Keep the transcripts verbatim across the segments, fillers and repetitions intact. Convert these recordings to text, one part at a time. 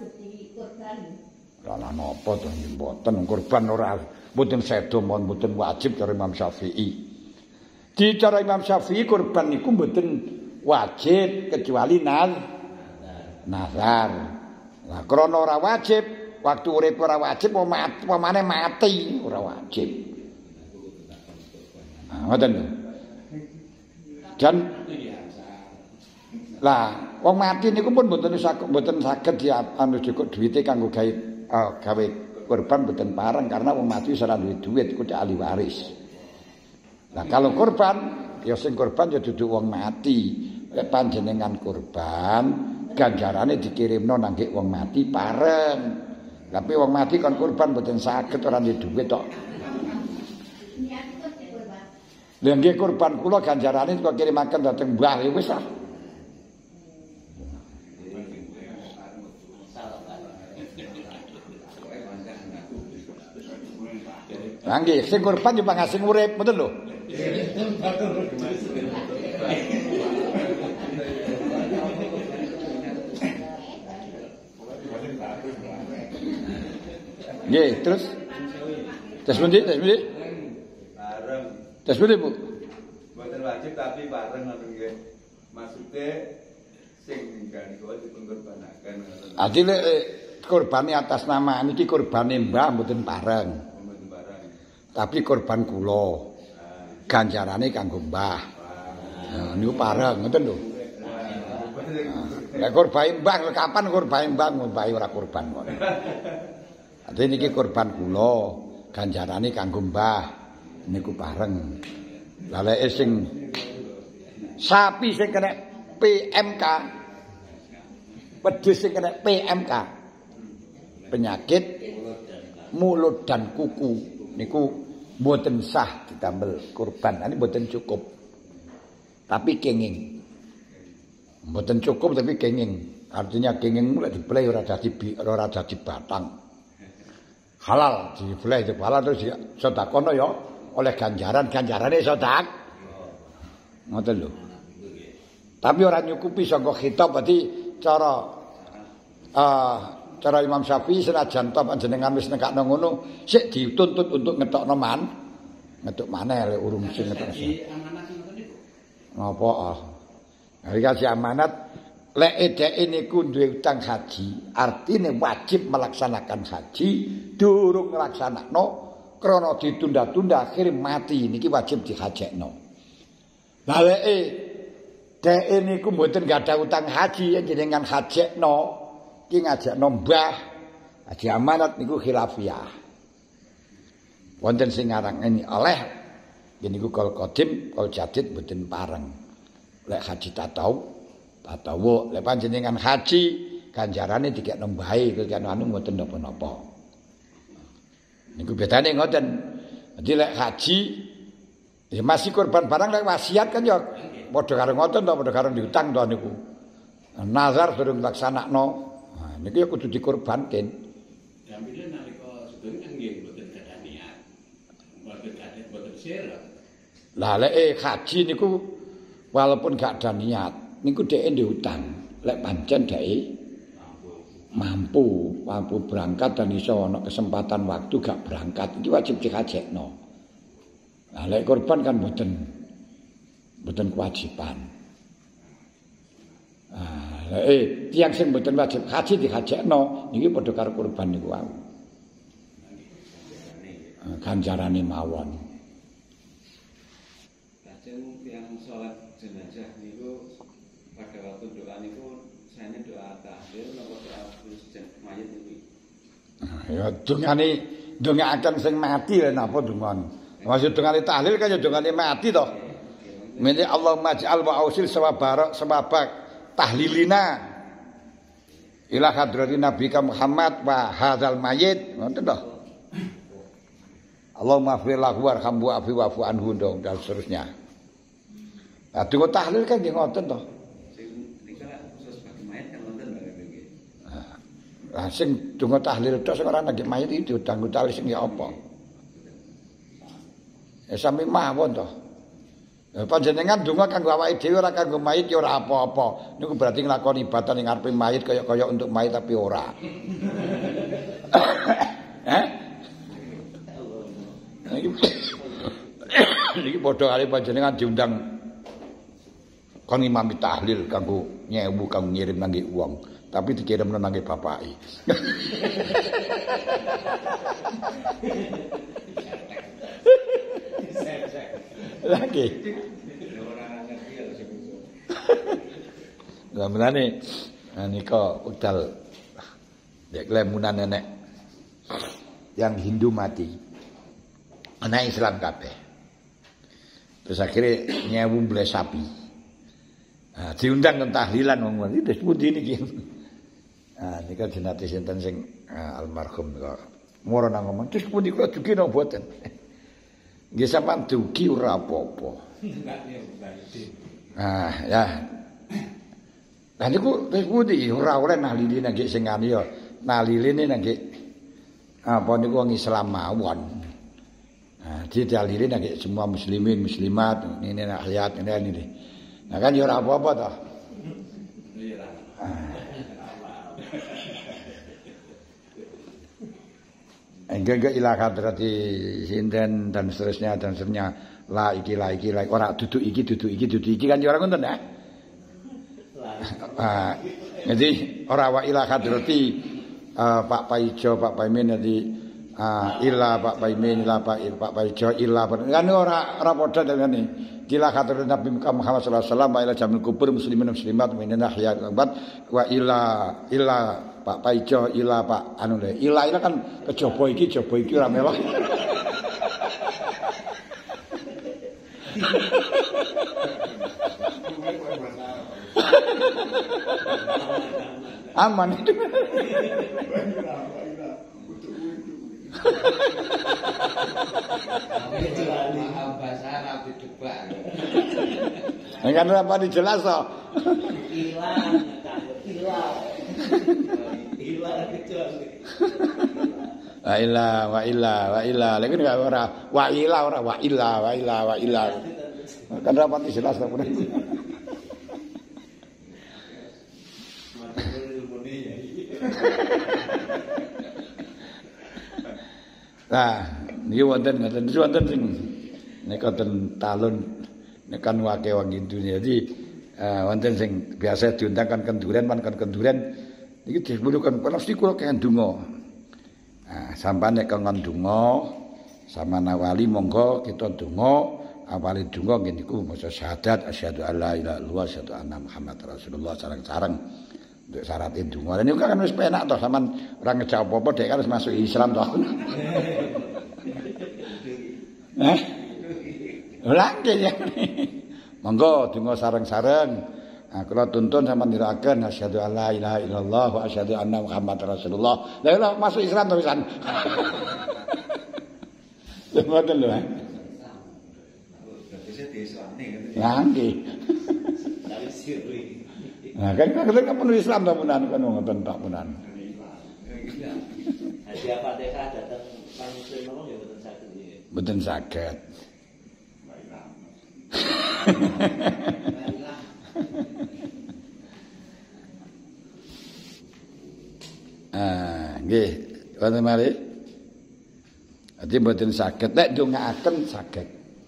wajib dikorban. Lah napa to mboten kurban ora mboten sedo mon mboten wajib cara Imam Syafi'i. Di cara Imam Syafi'i kurban niku mboten wajib kecuali naz nazar. Lah krana ora wajib, waktu urip ora wajib pemane mati ora wajib. Nah, ngoten lho. Dan lah wong mati niku pun mboten saged mboten saged ya anu cukup duwite kanggo gawe uh, gawe kurban mboten pareng karena wong mati wis ora duwe duit kudu ahli waris. Nah kalau kurban ya sing kurban ya dudu wong mati. Lek panjenengan kurban ganjarane dikirimno nang nggih wong mati pareng. Tapi wong mati kon kurban mboten saged ora duwe duit tok. Lha nggih kurban kula ganjarane kok kirimaken dhateng Mbah ya wis ah. Lah nggih sing kurban yo pangasing urip, betul lho. Nggih, terus terus pundi? Terus pundi? Bareng. Terus pundi, Bu? Mboten wajib tapi bareng ngoten nggih. Maksude sing niku dipengkorbanaken ngoten. Ati lek kurbane atas nama niki kurbane Mbah mboten bareng. Mboten bareng. Tapi kurban kula. Ganjarane kanggo Mbah. Nah, niku pareng ngoten lho. Lah kurban Mbah kapan kurban Mbah Mbah ora kurban kok. Ate niki kurban kula, ganjarane kanggo Mbah. Niku pareng. Lah lek sing sapi sing kena P M K wedhus sing kena P M K penyakit mulut dan kuku niku mboten sah ditambel kurban. Ini mboten cukup. Tapi kenging. Mboten cukup tapi kenging. Artinya kenging mulai dibelai ora dadi ora dadi batang. Halal dibelai itu halal terus sedakono ya oleh ganjaran ganjarane sedak. Ngoten lho. Tapi ora nyukupi saka khitab berarti cara uh, cara Imam Syafi'i senajan to panjenengan wis nekakno ngono sik dituntut untuk ngetokno man ngetok maneh lek urung sing ngetok. Napa ah. Hari kasih amanat lek edeke niku duwe utang haji, artine wajib melaksanakan haji, durung nglaksanakno krana ditunda-tunda akhire mati niki wajib dihajekno. Lah lek dheke niku mboten gadah utang haji jenengan hajekno, iki ngajakno Mbah. Haji amanat niku khilafiyah. Wonten sing ngarang oleh niku kal qadim, kal jadid mboten pareng. Lek haji tatau, tatawu lek panjenengan haji ganjarane dikekno mbahe kekeno anu mboten napa-napa. Niku bedane ngoten. Dadi lek haji ya masih kurban barang lek wasiat kan ya padha karo ngoten to, padha karo diutang to niku. Nazar durung laksanakno. Nah niku ya kudu dikurbanken. Jamile nalika sedaya kan nggih mboten gadah niat. Mboten gadah mboten sira. Lah lek haji niku walaupun gak ada niat, niku dhek diutang. Lek pancen dhek mampu, mampu berangkat dan iso ana kesempatan waktu gak berangkat, iki wajib dihajekno. Nah lek kurban kan mboten mboten kewajiban. Ah, eh tiyang sing mboten wajib haji dihajekno, niki padha karo kurban niku wae. Ganjarane mawon. Lajeng tiyang salat jenazah niku pada waktu doa niku sayane doa tahlil napa doa jen mayit niki. Ya dungane ndongaaken sing mati lha napa dungan. Maksud dungane tahlil kan ya dungane mati to. Mene Allahumma ja'al wa ausil sawabarak sawabak tahlilina ila hadratin nabika Muhammad wa hadzal mayit ngoten to. Allahumma fir lahu warhamhu afi wa'fu anhu dan seterusnya. Nah, tunggu tahlil kan nggih ngoten to. Sing nika khusus bagi mayit kan wonten nggih. Lah sing tunggu tahlil tok sing ora nggih mayit iki diundang tali sing ya apa? Ya sami mawon to. Panjenengan donga kanggo awake dhewe ora kanggo mayit ya ora apa-apa. Niku berarti nglakoni ibadah ning ngarepe mayit kaya-kaya untuk mayit tapi ora. Eh? Niki padha kali panjenengan diundang kon imami tahlil kanggo nyewu kanggo ngirim nangge wong, tapi dikirim nangge bapake. Lagi. Lah menane nika udal nek lemunan nenek yang Hindu mati. Anak Islam kabeh. Terus akhirnya nyewu mble sapi. Nah, diundang ke tahlilan wong iki wis pundi niki. Ah nika jenate sinten sing uh, almarhum kok. Moro nang ngomong, "Terus pundi kula dugi nang boten?" Nggih sampean dugi ora apa-apa. Ah ya. Lah niku wis pundi ora oleh nahlili nang sing anu ya. Naliline nang apa niku wong Islam mawon. Nah, dialiri nang semua muslimin muslimat ini nak hayat ini ini. Nah kan ya ora apa-apa toh. Iya. Enggak ilah hadrati sinten dan seterusnya dan seterusnya la iki la iki la ora duduk iki duduk iki duduk iki kan ya ora ngoten ya. Ah, jadi ora wa ilah hadrati uh, Pak Paijo Pak Paimin jadi uh, ila Pak Paimin ila Pak Pak Paijo ila kan ora ora padha dengan ila hadrati Nabi Muhammad sallallahu alaihi wasallam wa ila jamil kubur muslimin muslimat minna hayat wa ila ila Pak Paijo ila Pak anu le ila ila kan kejaba iki jaba iki ora melok. Aman itu. Bahasa Arab dijebak. Enggak apa dijelas toh. Hilang, hilang. Hilang kecuali. Wa illa wa illa wa illa lagi enggak ora wa illa ora wa illa wa illa wa illa. Kan rapat dijelas toh. Nah, niki wonten ngoten wonten sing nek wonten talun nek kan wake wong Hindu. Jadi uh, wonten sing biasa diundang kan kenduren man kan kenduren niki disebutkan pasti kula kaya ndonga. Nah, sampeyan nek kon ndonga sama nawali monggo kita ndonga, awali ndonga nggih niku maca syahadat asyhadu alla ilaha illallah asyhadu anna Muhammad Rasulullah sareng-sareng. Untuk syarat itu. Lah niku kan wis penak toh sampean ora ngejawab apa-apa dek kan wis masuk Islam toh. Eh? Lah nggih ya. Monggo donga sareng-sareng. Nah, kula tuntun sampean nirakaken asyhadu alla ilaha illallah wa asyhadu anna Muhammad Rasulullah. Lah lha masuk Islam to pisan. Lha ngoten lho. Berarti saya di Islam nih kan. Lah nggih. Dari sirri. Nah, kan kan penuh Islam ta punan kan ngoten tak punan. Hadiah Fatihah datang Kang Muslim ngomong ya mboten saged nggih. Mboten saged. Ah, nggih, wonten malih. Ati mboten saged nek ndongaaken saged.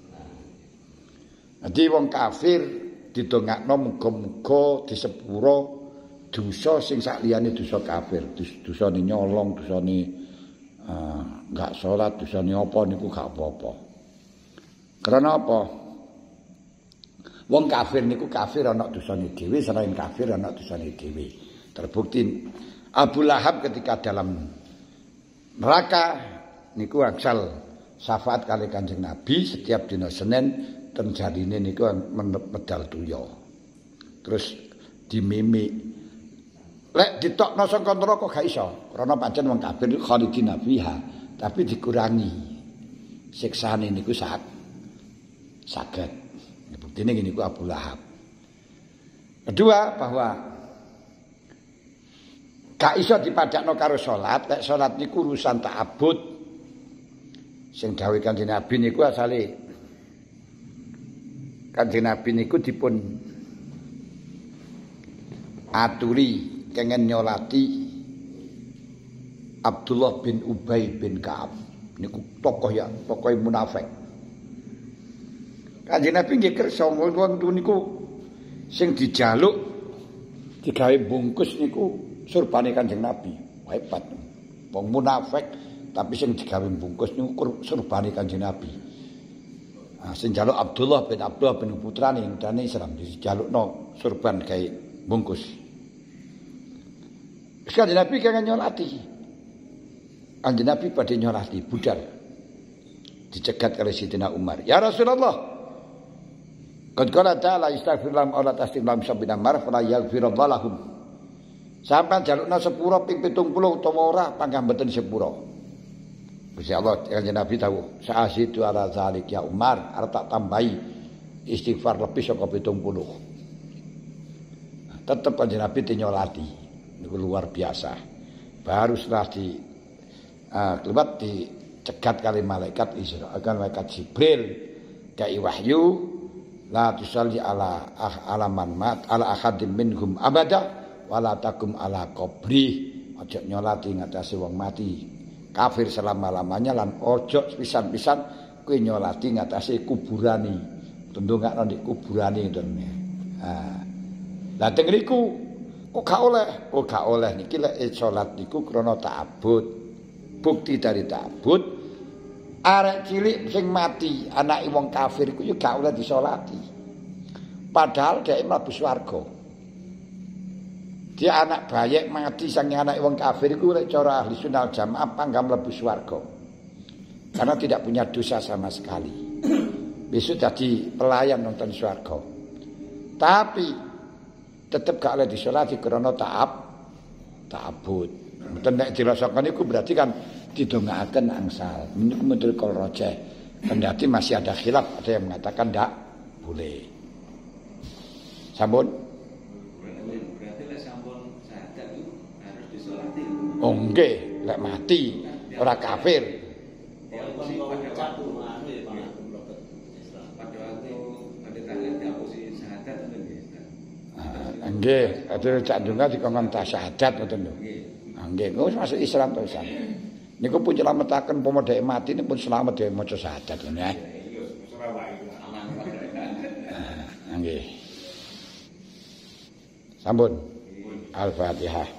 Ati wong kafir didongakno muga-muga disepuro dosa sing sakliyane dosa kafir, dosane nyolong, dosane enggak uh, salat, dosane apa niku gak apa-apa. Karena apa? Wong kafir niku kafir ana dosane dhewe, selain kafir ana dosane dhewe. Terbukti Abu Lahab ketika dalam neraka niku angsal syafaat kali Kanjeng Nabi setiap dina Senin terjarine niku medal tuya. Terus dimimik. Lek ditokno saka neraka gak iso, karena pancen wong kafir khalidina fiha, tapi dikurangi. Siksane niku sak saged. Buktine ngene niku Abu Lahab. Kedua bahwa gak iso dipadakno karo salat, lek salat niku urusan ta'abbud. Sing dawuh Kanjeng Nabi niku asale Kanjeng Nabi niku dipun aturi kengen nyolati Abdullah bin Ubay bin Ka'ab niku tokoh ya, tokoh munafik. Kanjeng Nabi nggih kersa wonten niku sing dijaluk digawe bungkus niku surbane Kanjeng Nabi. Hebat. Wong munafik tapi sing digawe bungkus niku surbane Kanjeng Nabi. Nah, sing jaluk Abdullah bin Abdullah bin putrane dane Islam dijalukno surban gawe bungkus. Kanjeng Nabi kangen nyolati. Kanjeng Nabi badhe nyolati budal. Dicegat oleh Sidina Umar. Ya Rasulullah, qad qala ta'ala istaghfir lahum aw la tastaghfir lahum sab'ina marrah fala yaghfirullahu lahum. Sampeyan jalukna sepura ping pitung puluh utawa ora pangkah mboten sepura. Gusti Allah Kanjeng Nabi tahu, sa'asitu ala zalik ya Umar, arep tak tambahi istighfar lebih saka pitung puluh. Nah, tetep Kanjeng Nabi dinyolati. Niku luar biasa. Baru setelah di uh, kelewat dicegat kali malaikat Israel, akan malaikat Jibril kai wahyu la tusalli ala ah, ala man mat ala ahadim minhum abada wala takum ala qabri. Ojo nyolati ngatasi wong mati kafir selama-lamanya lan ojo pisan-pisan kowe nyolati ngatasi kuburane. Tundungakno di kuburane ngoten. Ah. Lah teng riku kok gak oleh, kok gak oleh niki lek salat niku krana ta'abbud. Bukti dari ta'abbud arek cilik sing mati anake wong kafir iku yo gak oleh disolati. Padahal dhek mlebu swarga. Dia anak bayek mati sange anak wong kafir iku lek cara ahli sunnah jamaah pangga mlebu swarga. Karena tidak punya dosa sama sekali. Besok jadi pelayan nonton swarga. Tapi tetap gak oleh disolati karena ta'ab ta'abbud. Mboten nek dirasakan iku berarti kan didongaaken angsal. Niku menurut kul rojeh. Kendati masih ada khilaf, ada yang mengatakan ndak boleh. Sampun? Berarti lek sampun syahadat itu harus disolati. Oh nggih, lek mati ora kafir. Ya mesti pada waktu anu ya Pak. Pada waktu pada taklim diapusi syahadat ngoten nggih. Nggih, ate cak ndonga dikongkon tasyahadat ngoten lho. Nggih, wis masuk Islam to Islam. Niku pun nyelametaken umpama dhek mati niku pun selamat dhewe maca syahadat ngene ya. Nggih. Sampun. Al-Fatihah.